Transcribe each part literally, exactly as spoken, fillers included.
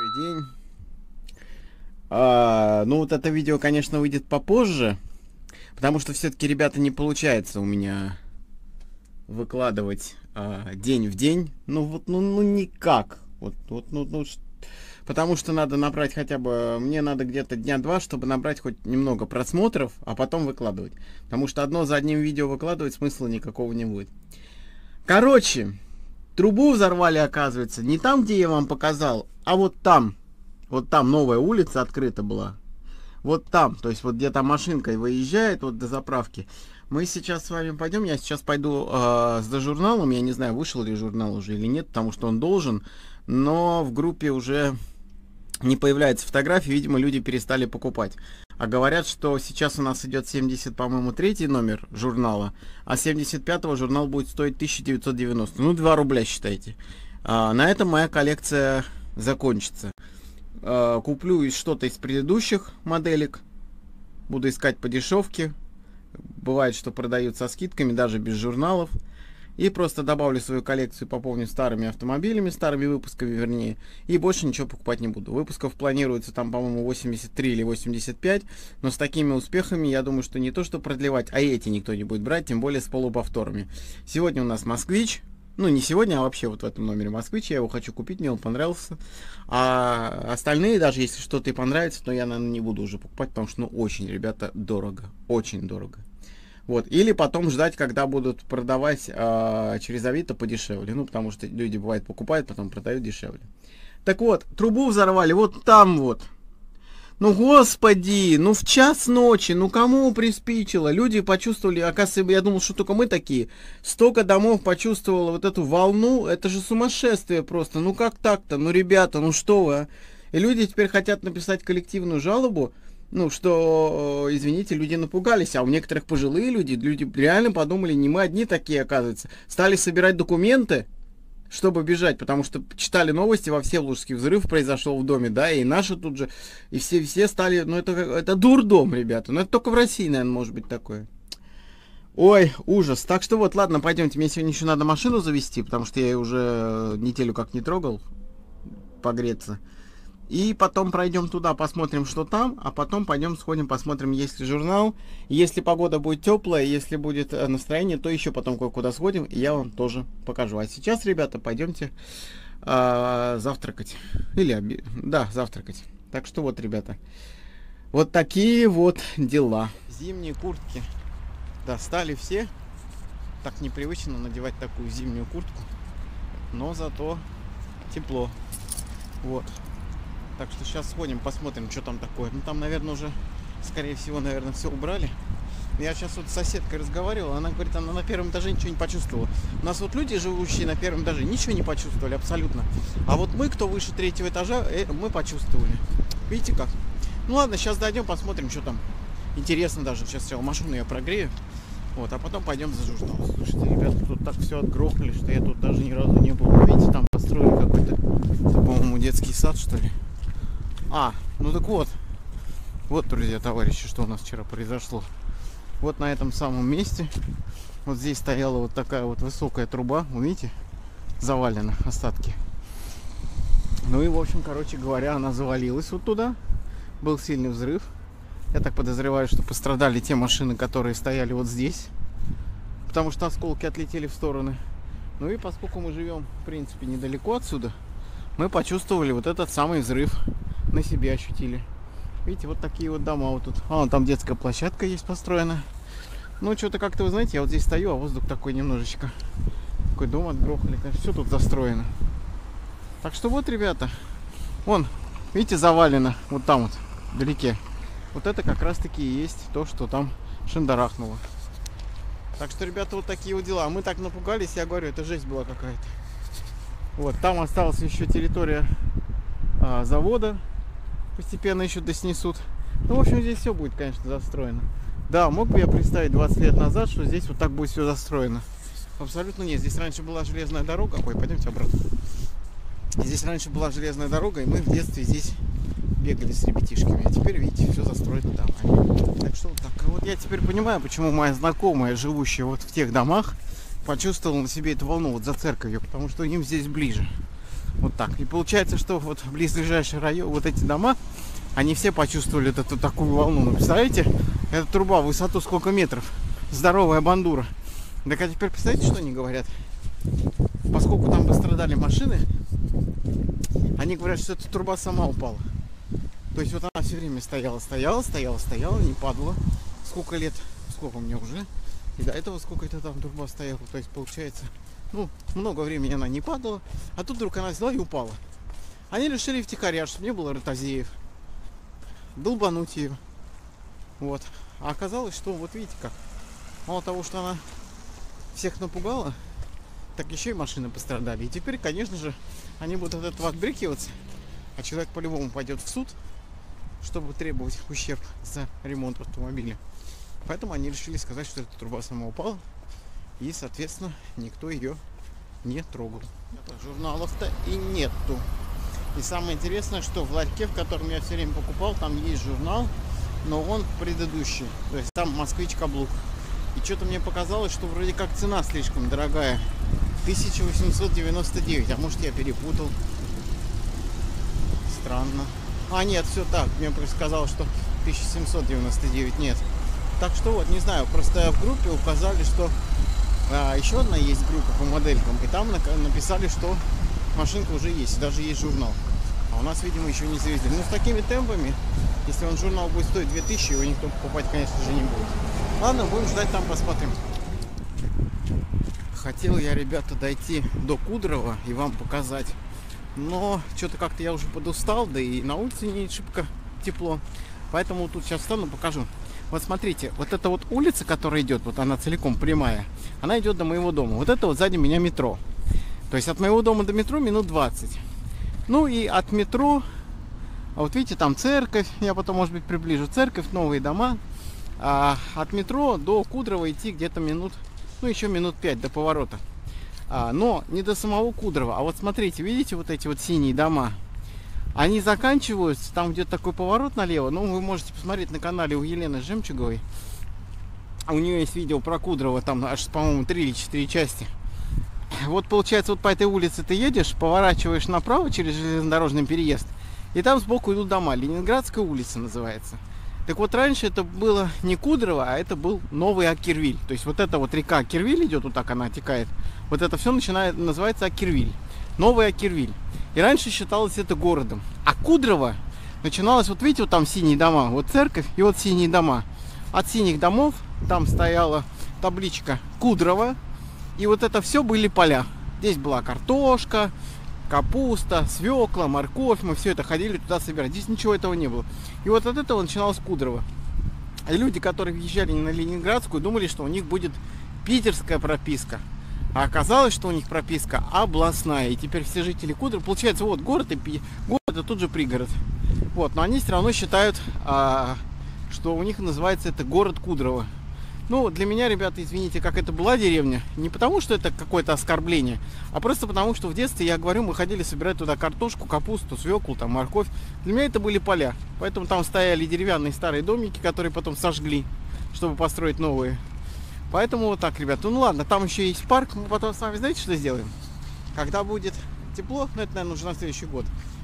День. А, ну вот это видео, конечно, выйдет попозже, потому что все-таки, ребята, не получается у меня выкладывать а, день в день. Ну вот, ну, ну никак. Вот, вот, ну, ну, потому что надо набрать хотя бы, мне надо где-то дня два, чтобы набрать хоть немного просмотров, а потом выкладывать. Потому что одно за одним видео выкладывать смысла никакого не будет. Короче, трубу взорвали, оказывается, не там, где я вам показал, а вот там. Вот там новая улица открыта была. Вот там, то есть вот где-то машинкой выезжает вот до заправки. Мы сейчас с вами пойдем. Я сейчас пойду э, с дожурналом. Я не знаю, вышел ли журнал уже или нет, потому что он должен. Но в группе уже не появляется фотографии. Видимо, люди перестали покупать. А говорят, что сейчас у нас идет семьдесят, по-моему, третий номер журнала. А семьдесят пятого журнал будет стоить тысяча девятьсот девяносто. Ну, два рубля, считайте. А, на этом моя коллекция закончится. Куплю что-то из предыдущих моделек, буду искать по дешевке, бывает, что продают со скидками, даже без журналов, и просто добавлю свою коллекцию, пополню старыми автомобилями, старыми выпусками, вернее, и больше ничего покупать не буду. Выпусков планируется там, по-моему, восемьдесят три или восемьдесят пять, но с такими успехами, я думаю, что не то что продлевать, а эти никто не будет брать, тем более с полуповторами. Сегодня у нас Москвич. Ну, не сегодня, а вообще вот в этом номере Москвич. Я его хочу купить, мне он понравился. А остальные, даже если что-то и понравится, то я, наверное, не буду уже покупать, потому что, ну, очень, ребята, дорого. Очень дорого. Вот. Или потом ждать, когда будут продавать а, через Авито подешевле. Ну, потому что люди, бывает, покупают, потом продают дешевле. Так вот, трубу взорвали вот там вот. Ну, господи, ну в час ночи, ну кому приспичило? Люди почувствовали, оказывается, я думал, что только мы такие. Столько домов почувствовало вот эту волну, это же сумасшествие просто. Ну как так-то? Ну, ребята, ну что вы, а? И люди теперь хотят написать коллективную жалобу, ну, что, извините, люди напугались, а у некоторых пожилые люди, люди реально подумали, не мы одни такие, оказывается. Стали собирать документы, чтобы бежать, потому что читали новости, во Всеволожске взрыв произошел в доме, да, и наши тут же, и все, все стали, ну это, это дурдом, ребята, ну это только в России, наверное, может быть такое. Ой, ужас. Так что вот, ладно, пойдемте, мне сегодня еще надо машину завести, потому что я ее уже неделю как не трогал, погреться. И потом пройдем туда, посмотрим, что там, а потом пойдем сходим, посмотрим, есть ли журнал. Если погода будет теплая, если будет настроение, то еще потом кое-куда сходим, и я вам тоже покажу. А сейчас, ребята, пойдемте э, завтракать. Или оби... да, завтракать. Так что вот, ребята, вот такие вот дела. Зимние куртки достали все. Так непривычно надевать такую зимнюю куртку, но зато тепло. Вот. Так что сейчас сходим, посмотрим, что там такое. Ну, там, наверное, уже, скорее всего, наверное, все убрали. Я сейчас вот с соседкой разговаривал, она говорит, она на первом этаже ничего не почувствовала. У нас вот люди, живущие на первом этаже, ничего не почувствовали абсолютно. А вот мы, кто выше третьего этажа, э, мы почувствовали. Видите как? Ну ладно, сейчас дойдем, посмотрим, что там. Интересно даже. Сейчас сначала машину я прогрею. Вот, а потом пойдем за журнал. Слушайте, ребята, тут так все отгрохали, что я тут даже ни разу не был. Видите, там построили какой-то, по-моему, детский сад, что ли. А, ну так вот. Вот, друзья, товарищи, что у нас вчера произошло. Вот на этом самом месте. Вот здесь стояла вот такая вот высокая труба. Вы видите? Завалена, остатки. Ну и, в общем, короче говоря, она завалилась вот туда. Был сильный взрыв. Я так подозреваю, что пострадали те машины, которые стояли вот здесь. Потому что осколки отлетели в стороны. Ну и поскольку мы живем, в принципе, недалеко отсюда, мы почувствовали вот этот самый взрыв. На себе ощутили. Видите, вот такие вот дома вот тут. А, вон там детская площадка есть построена. Ну, что-то как-то, вы знаете, я вот здесь стою, а воздух такой немножечко. Такой дом отгрохали. Конечно, все тут застроено. Так что вот, ребята. Вон, видите, завалено. Вот там вот, вдалеке. Вот это как раз-таки и есть то, что там шандарахнуло. Так что, ребята, вот такие вот дела. Мы так напугались, я говорю, это жесть была какая-то. Вот, там осталась еще территория а, завода. Постепенно еще доснесут. Ну, в общем, здесь все будет, конечно, застроено. Да, мог бы я представить двадцать лет назад, что здесь вот так будет все застроено. Абсолютно нет. Здесь раньше была железная дорога. Ой, пойдемте обратно. Здесь раньше была железная дорога, и мы в детстве здесь бегали с ребятишками. А теперь, видите, все застроено домами. Так что вот так. Вот я теперь понимаю, почему моя знакомая, живущая вот в тех домах, почувствовала на себе эту волну вот за церковью, потому что им здесь ближе. Вот так. И получается, что вот близлежащие районы, вот эти дома, они все почувствовали вот эту такую волну. Ну, представляете, эта труба в высоту сколько метров? Здоровая бандура. Так а теперь представляете, что они говорят? Поскольку там пострадали машины, они говорят, что эта труба сама упала. То есть вот она все время стояла, стояла, стояла, стояла, не падала. Сколько лет, сколько у меня уже. И до этого сколько-то там труба стояла. То есть получается, ну, много времени она не падала. А тут вдруг она взяла и упала. Они решили втихаря, чтобы не было ротозеев, долбануть ее. Вот. А оказалось, что вот видите как. Мало того, что она всех напугала, так еще и машины пострадали. И теперь, конечно же, они будут от этого отбрыкиваться. А человек по-любому пойдет в суд, чтобы требовать ущерб за ремонт автомобиля. Поэтому они решили сказать, что эта труба сама упала. И, соответственно, никто ее не трогал. Журналов-то и нету. И самое интересное, что в ларьке, в котором я все время покупал, там есть журнал, но он предыдущий. То есть там «Москвич Каблук». И что-то мне показалось, что вроде как цена слишком дорогая. тысяча восемьсот девяносто девять. А может, я перепутал. Странно. А, нет, все так. Мне просто сказалось, что тысяча семьсот девяносто девять. Нет. Так что вот, не знаю. Просто в группе указали, что а, еще одна есть группа по моделькам. И там написали, что машинка уже есть. Даже есть журнал. А у нас, видимо, еще не завезли. Ну, с такими темпами, если он журнал будет стоить две тысячи, его никто покупать, конечно же, не будет. Ладно, будем ждать, там посмотрим. Хотел я, ребята, дойти до Кудрово и вам показать. Но что-то как-то я уже подустал, да и на улице не шибко тепло. Поэтому тут сейчас встану, покажу. Вот смотрите, вот эта вот улица, которая идет, вот она целиком прямая, она идет до моего дома. Вот это вот сзади меня метро. То есть от моего дома до метро минут двадцать. Ну и от метро, а вот видите, там церковь, я потом, может быть, приближу церковь, новые дома. А от метро до Кудрова идти где-то минут, ну еще минут пять до поворота. А, но не до самого Кудрова. А вот смотрите, видите вот эти вот синие дома? Они заканчиваются, там где-то такой поворот налево. Ну, вы можете посмотреть на канале у Елены Жемчуговой. У нее есть видео про Кудрово, там аж, по-моему, три или четыре части. Вот получается, вот по этой улице ты едешь, поворачиваешь направо через железнодорожный переезд, и там сбоку идут дома. Ленинградская улица называется. Так вот, раньше это было не Кудрово, а это был Новый Аккервиль. То есть вот эта вот река Аккервиль идет, вот так она отекает. Вот это все начинает, называется Аккервиль. Новый Аккервиль. И раньше считалось это городом. А Кудрово начиналось, вот видите, вот там синие дома. Вот церковь и вот синие дома. От синих домов там стояла табличка Кудрово. И вот это все были поля. Здесь была картошка, капуста, свекла, морковь. Мы все это ходили туда собирать. Здесь ничего этого не было. И вот от этого начиналось Кудрово. И люди, которые въезжали на Ленинградскую, думали, что у них будет питерская прописка. А оказалось, что у них прописка областная. И теперь все жители Кудрова, получается, вот город, и город, а тут же пригород. Вот, но они все равно считают, а, что у них называется это город Кудрово. Ну, для меня, ребята, извините, как это была деревня, не потому, что это какое-то оскорбление, а просто потому, что в детстве, я говорю, мы ходили собирать туда картошку, капусту, свеклу, там, морковь. Для меня это были поля. Поэтому там стояли деревянные старые домики, которые потом сожгли, чтобы построить новые. Поэтому вот так, ребята. Ну ладно, там еще есть парк. Мы потом с вами, знаете, что сделаем? Когда будет тепло, ну это, наверное, уже на следующий год,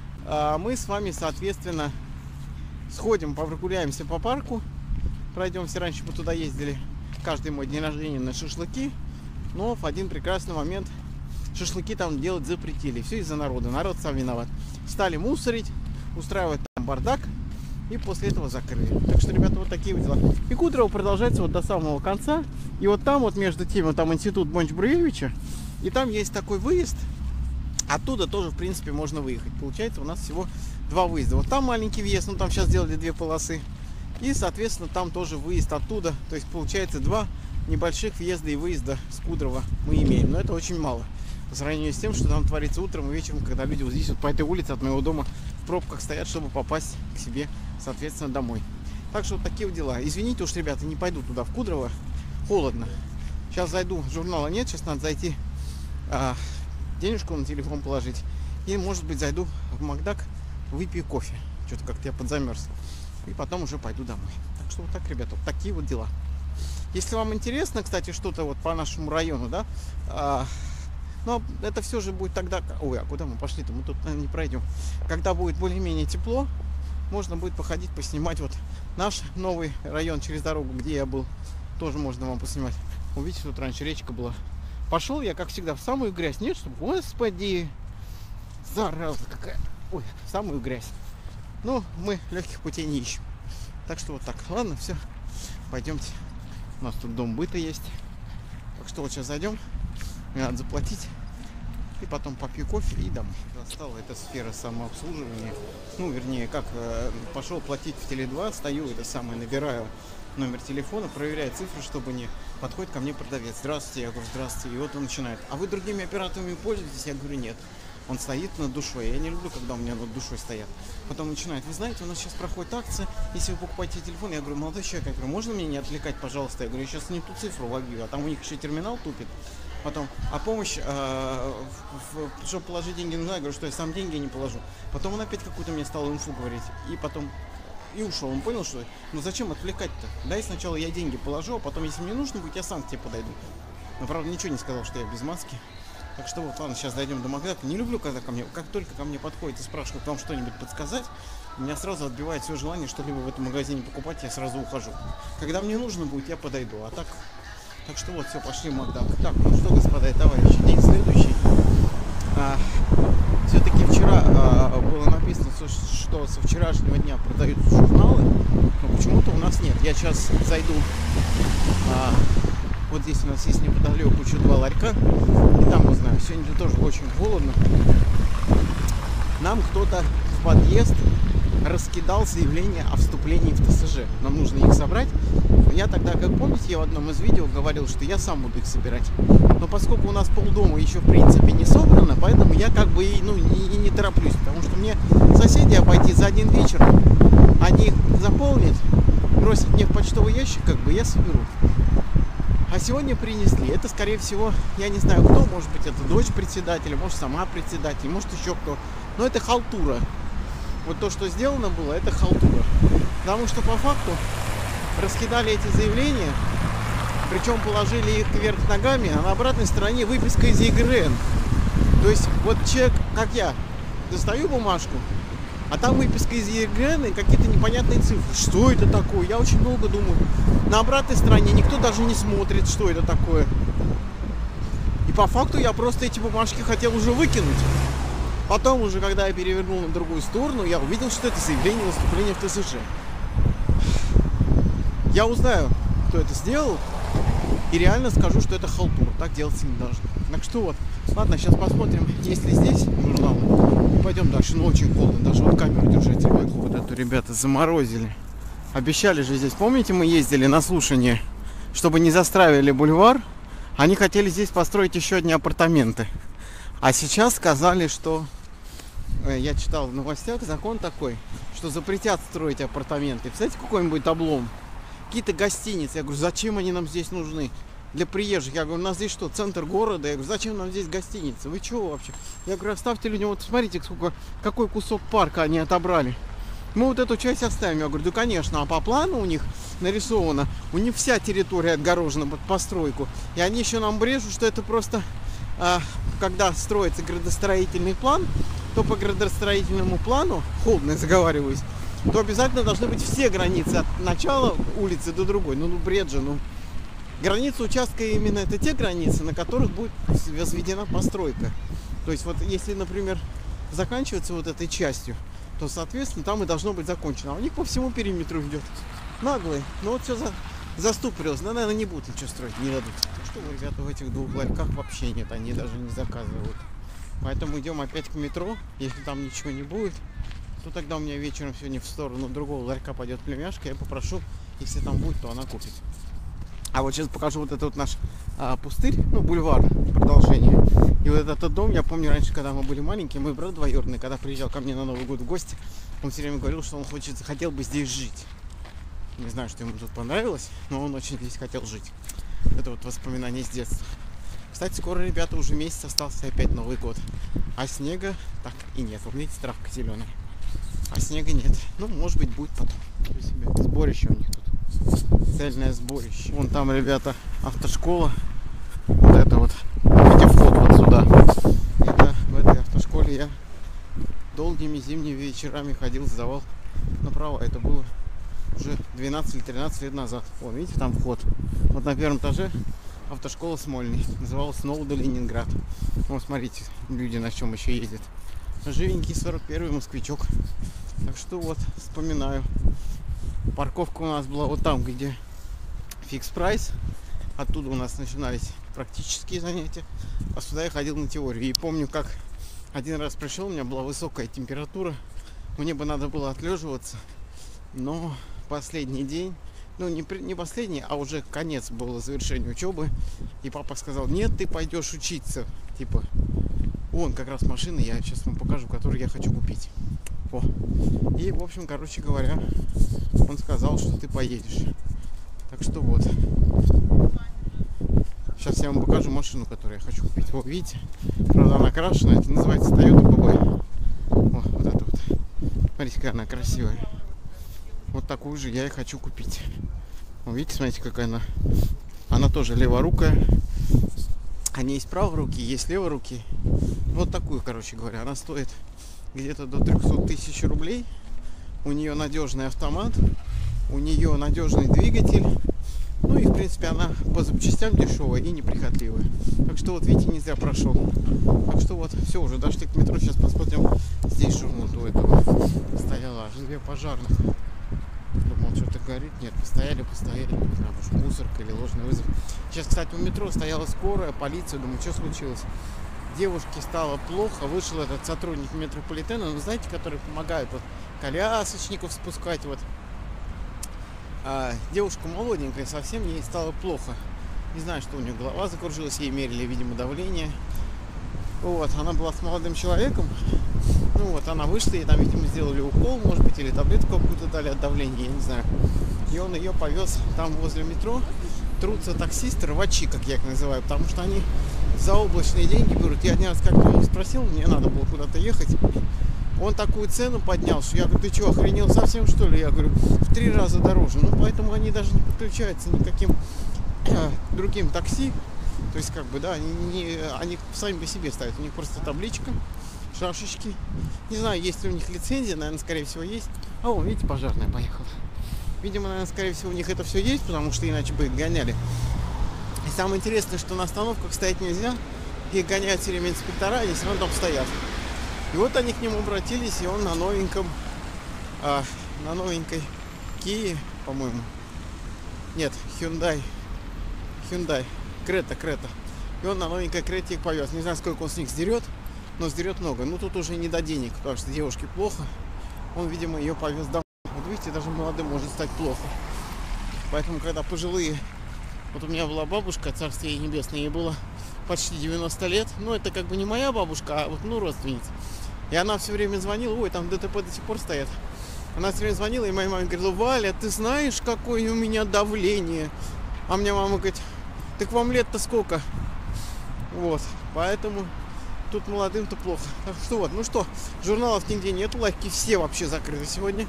мы с вами, соответственно, сходим, прогуляемся по парку. Пройдемся, раньше мы туда ездили каждый мой день рождения на шашлыки. Но в один прекрасный момент шашлыки там делать запретили. Все из-за народа. Народ сам виноват. Стали мусорить, устраивать там бардак. И после этого закрыли. Так что, ребята, вот такие вот дела. И Кудрово продолжается вот до самого конца. И вот там вот между тем, вот там институт Бонч-Бруевича. И там есть такой выезд. Оттуда тоже, в принципе, можно выехать. Получается, у нас всего два выезда. Вот там маленький въезд. Ну, там сейчас сделали две полосы. И, соответственно, там тоже выезд оттуда. То есть, получается, два небольших въезда и выезда с Кудрова мы имеем. Но это очень мало. По сравнению с тем, что там творится утром и вечером, когда люди вот здесь вот по этой улице от моего дома в пробках стоят, чтобы попасть к себе, соответственно, домой. Так что вот такие вот дела. Извините уж, ребята, не пойду туда, в Кудрово. Холодно. Сейчас зайду, журнала нет, сейчас надо зайти, а, денежку на телефон положить. И, может быть, зайду в Макдак, выпью кофе. Что-то как-то я подзамерз. И потом уже пойду домой. Так что вот так, ребята, вот такие вот дела. Если вам интересно, кстати, что-то вот по нашему району, да, а, Но это все же будет тогда... Ой, а куда мы пошли-то? Мы тут, наверное, не пройдем. Когда будет более-менее тепло, можно будет походить, поснимать вот наш новый район через дорогу, где я был. Тоже можно вам поснимать. Увидите, тут раньше речка была. Пошел я, как всегда, в самую грязь. Нет, чтобы... Господи! Зараза какая! Ой, в самую грязь. Ну, мы легких путей не ищем. Так что вот так. Ладно, все. Пойдемте. У нас тут дом быта есть. Так что вот сейчас зайдем. Мне надо заплатить. И потом попью кофе и домой. Достала эта сфера самообслуживания. Ну, вернее, как э, пошел платить в Теле два, стою, это самое, набираю номер телефона, проверяю цифры, чтобы не подходит ко мне продавец. Здравствуйте, я говорю, здравствуйте. И вот он начинает. А вы другими операторами пользуетесь? Я говорю, нет. Он стоит над душой. Я не люблю, когда у меня над душой стоят. Потом начинает. Вы знаете, у нас сейчас проходит акция. Если вы покупаете телефон, я говорю, молодой человек, я говорю, можно меня не отвлекать, пожалуйста? Я говорю, я сейчас не ту цифру ловлю, а там у них еще терминал тупит. Потом, а помощь, э, в, в, чтобы положить деньги нужна, я говорю, что я сам деньги не положу. Потом он опять какую-то мне стал инфу говорить. И потом, и ушел. Он понял, что, ну зачем отвлекать-то? Дай сначала я деньги положу, а потом, если мне нужно будет, я сам к тебе подойду. Но, правда, ничего не сказал, что я без маски. Так что вот, ладно, сейчас дойдем до Макдака. Не люблю, когда ко мне, как только ко мне подходит и спрашивают вам что-нибудь подсказать, у меня сразу отбивает все желание что-либо в этом магазине покупать, я сразу ухожу. Когда мне нужно будет, я подойду, а так... Так что вот, все, пошли в Макдак. Так, ну что, господа и товарищи, день следующий. А, все-таки вчера а, было написано, что со вчерашнего дня продаются журналы, но почему-то у нас нет. Я сейчас зайду, а, вот здесь у нас есть неподалеку еще два ларька, и там узнаю. Сегодня тоже очень холодно. Нам кто-то в подъезд раскидал заявление о вступлении в ТСЖ. Нам нужно их собрать. Я тогда, как помните, я в одном из видео говорил, что я сам буду их собирать. Но поскольку у нас полдома еще в принципе не собрано, поэтому я как бы и, ну, и, и не тороплюсь. Потому что мне соседи обойти за один вечер, они их заполнят, бросят мне в почтовый ящик, как бы я соберу. А сегодня принесли. Это, скорее всего, я не знаю кто, может быть, это дочь председателя, может, сама председатель, может, еще кто. Но это халтура. Вот то, что сделано было, это халтура. Потому что по факту раскидали эти заявления, причем положили их кверх ногами, а на обратной стороне выписка из ЕГРН. То есть вот человек, как я, достаю бумажку, а там выписка из ЕГРН и какие-то непонятные цифры. Что это такое? Я очень долго думаю. На обратной стороне никто даже не смотрит, что это такое. И по факту я просто эти бумажки хотел уже выкинуть. Потом уже, когда я перевернул на другую сторону, я увидел, что это заявление о вступлении в ТСЖ. Я узнаю, кто это сделал, и реально скажу, что это халтура. Так делаться не должно. Так что вот. Ладно, сейчас посмотрим, есть ли здесь журналы. И пойдем дальше. Ну, очень холодно. Даже вот камеру держать, ребята. Вот эту ребята заморозили. Обещали же здесь, помните, мы ездили на слушание, чтобы не застраивали бульвар. Они хотели здесь построить еще одни апартаменты. А сейчас сказали, что... Я читал в новостях, закон такой, что запретят строить апартаменты. Представляете, какой-нибудь облом? Какие-то гостиницы. Я говорю, зачем они нам здесь нужны? Для приезжих. Я говорю, у нас здесь что, центр города? Я говорю, зачем нам здесь гостиницы? Вы чего вообще? Я говорю, оставьте людям, вот смотрите, сколько, какой кусок парка они отобрали. Мы вот эту часть оставим. Я говорю, да конечно, а по плану у них нарисовано, у них вся территория отгорожена под постройку. И они еще нам брежут, что это просто, а, когда строится градостроительный план, то по градостроительному плану, холодно заговариваюсь, то обязательно должны быть все границы от начала улицы до другой. Ну, ну бред же, ну. Граница участка именно это те границы, на которых будет возведена постройка. То есть вот если, например, заканчивается вот этой частью, то, соответственно, там и должно быть закончено. А у них по всему периметру идет. Наглые. Ну вот все за... заступорилось. Ну, наверное, не будут ничего строить, не дадут. Ну что, ребята, в этих двух ларьках вообще нет, они даже не заказывают. Поэтому идем опять к метро. Если там ничего не будет, то тогда у меня вечером сегодня в сторону другого ларька пойдет племяшка. Я попрошу, если там будет, то она купит. А вот сейчас покажу вот этот вот наш а, пустырь, ну, бульвар, продолжение. И вот этот дом, я помню раньше, когда мы были маленькие, мой брат двоюродный, когда приезжал ко мне на Новый год в гости, он все время говорил, что он хочет, хотел бы здесь жить. Не знаю, что ему тут понравилось, но он очень здесь хотел жить. Это вот воспоминания с детства. Кстати, скоро, ребята, уже месяц остался, опять Новый год. А снега так и нет. Вот видите, травка зеленая. А снега нет. Ну, может быть, будет потом. Сборище у них тут. Цельное сборище. Вон там, ребята, автошкола. Вот это вот. Видите, вход вот туда. Это в этой автошколе я долгими зимними вечерами ходил, сдавал на права. Это было уже двенадцать или тринадцать лет назад. Вон, видите, там вход. Вот на первом этаже автошкола Смольный. Называлась Новода Ленинград. Вот, смотрите, люди на чем еще ездят. Живенький сорок первый москвичок. Так что вот, вспоминаю. Парковка у нас была вот там, где фикс прайс. Оттуда у нас начинались практические занятия. А сюда я ходил на теорию. И помню, как один раз пришел, у меня была высокая температура. Мне бы надо было отлеживаться. Но последний день, ну не, не последний, а уже конец было завершение учебы. И папа сказал: нет, ты пойдешь учиться. Типа, вон как раз машина, я сейчас вам покажу, которую я хочу купить. О. И, в общем, короче говоря, он сказал, что ты поедешь. Так что вот. Сейчас я вам покажу машину, которую я хочу купить. Вот видите, правда она крашеная, это называется Toyota би ви. О, вот это вот. Смотрите, какая она красивая. Вот такую же я и хочу купить. Вот видите, смотрите, какая она. Она тоже леворукая. Они есть праворуки, есть леворуки. Вот такую, короче говоря. Она стоит где-то до трёхсот тысяч рублей. У нее надежный автомат. У нее надежный двигатель. Ну и в принципе она по запчастям дешевая и неприхотливая. Так что вот видите, не зря прошел. Так что вот, все, уже дошли к метро. Сейчас посмотрим. Здесь шурнут у этого стояло аж две пожарных. Думал, что-то горит. Нет, постояли, постояли. Не знаю, может, мусорка или ложный вызов. Сейчас, кстати, у метро стояла скорая, полиция. Думаю, что случилось? Девушке стало плохо. Вышел этот сотрудник метрополитена, ну, знаете, который помогает вот колясочников спускать. Вот. А девушка молоденькая совсем, ей стало плохо. Не знаю, что у нее голова закружилась, ей мерили, видимо, давление. Вот, она была с молодым человеком. Ну вот, она вышла, и там, видимо, сделали укол, может быть, или таблетку какую-то дали от давления, я не знаю. И он ее повез там возле метро. Трутся таксисты, рвачи, как я их называю, потому что они заоблачные деньги берут. Я один раз как-то не спросил, мне надо было куда-то ехать. Он такую цену поднял, что я говорю: ты что, охренел совсем, что ли? Я говорю, в три раза дороже. Ну, поэтому они даже не подключаются никаким э, другим такси. То есть, как бы, да, они, не, они сами по себе ставят. У них просто табличка, шашечки. Не знаю, есть ли у них лицензия, наверное, скорее всего, есть. А вон, видите, пожарная поехала. Видимо, наверное, скорее всего, у них это все есть, потому что иначе бы их гоняли. И самое интересное, что на остановках стоять нельзя. Их гоняют все время инспектора, они все равно там стоят. И вот они к нему обратились, и он на новеньком, а, на новенькой Kia, по-моему. Нет, Hyundai. Hyundai. Крета, Крета. И он на новенькой Крете их повез. Не знаю, сколько он с них сдерет, но сдерет много. Ну, тут уже не до денег, потому что девушке плохо. Он, видимо, ее повез домой. Вот видите, даже молодым может стать плохо. Поэтому, когда пожилые... Вот у меня была бабушка, царствие небесное, ей было почти девяносто лет. Ну, это как бы не моя бабушка, а вот, ну, родственница. И она все время звонила, ой, там ДТП до сих пор стоят. Она все время звонила, и моя мама говорила: Валя, ты знаешь, какое у меня давление? А мне мама говорит: так вам лет-то сколько? Вот, поэтому тут молодым-то плохо. Так что вот, ну что, журналов нигде нету, лайки все вообще закрыты сегодня.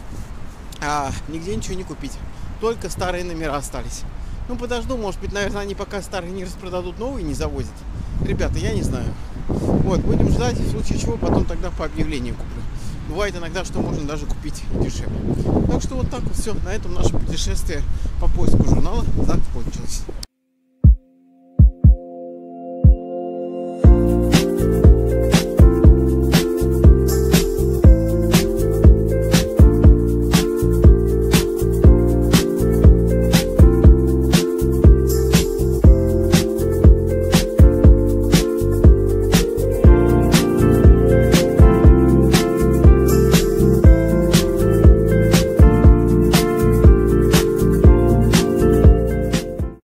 А нигде ничего не купить. Только старые номера остались. Ну, подожду, может быть, наверное, они пока старые не распродадут, новые не завозят. Ребята, я не знаю. Вот, будем ждать, в случае чего потом тогда по объявлению куплю. Бывает иногда, что можно даже купить дешевле. Так что вот так вот все. На этом наше путешествие по поиску журнала закончилось.